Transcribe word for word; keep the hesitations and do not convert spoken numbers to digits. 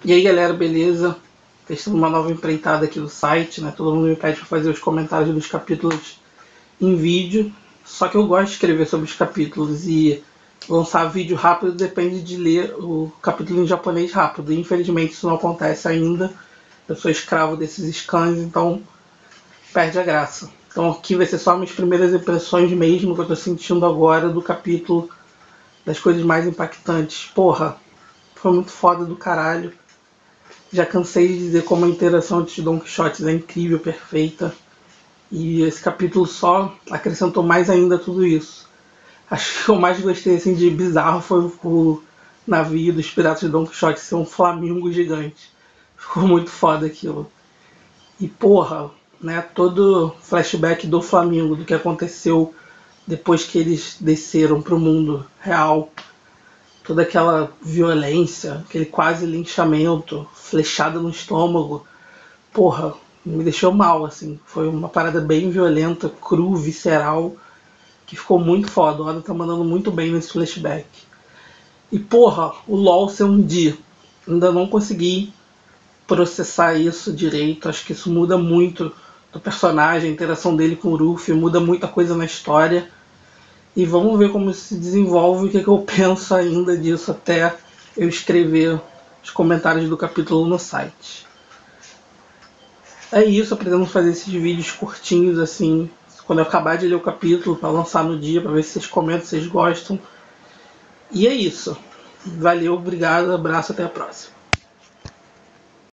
E aí galera, beleza? Testando uma nova empreitada aqui do site, né? Todo mundo me pede para fazer os comentários dos capítulos em vídeo. Só que eu gosto de escrever sobre os capítulos e lançar vídeo rápido depende de ler o capítulo em japonês rápido. E, infelizmente isso não acontece ainda. Eu sou escravo desses scans, então perde a graça. Então aqui vai ser só minhas primeiras impressões mesmo que eu tô sentindo agora do capítulo, das coisas mais impactantes. Porra, foi muito foda do caralho. Já cansei de dizer como a interação entre os Don Quixotes é incrível, perfeita. E esse capítulo só acrescentou mais ainda tudo isso. Acho que eu mais gostei assim, de bizarro foi o navio dos Piratas de Don Quixote ser um flamingo gigante. Ficou muito foda aquilo. E porra, né, todo flashback do Flamingo, do que aconteceu depois que eles desceram pro mundo real. Toda aquela violência, aquele quase linchamento, flechada no estômago, porra, me deixou mal, assim. Foi uma parada bem violenta, cru, visceral, que ficou muito foda. O Oda tá mandando muito bem nesse flashback. E porra, o LoL ser um dia. Ainda não consegui processar isso direito. Acho que isso muda muito do personagem, a interação dele com o Ruffy, muda muita coisa na história. E vamos ver como isso se desenvolve e o que, que eu penso ainda disso até eu escrever os comentários do capítulo no site. É isso, eu pretendo fazer esses vídeos curtinhos assim, quando eu acabar de ler o capítulo, para lançar no dia, para ver se vocês comentam, se vocês gostam. E é isso. Valeu, obrigado, abraço, até a próxima.